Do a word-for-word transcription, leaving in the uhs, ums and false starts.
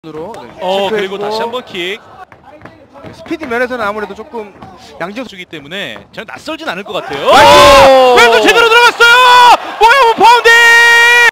으로 네, 어 체크해주고. 그리고 다시 한번 킥. 스피디 면에서는 아무래도 조금 양지혁 주기 때문에 저는 낯설진 않을 것 같아요. 오! 왼손 제대로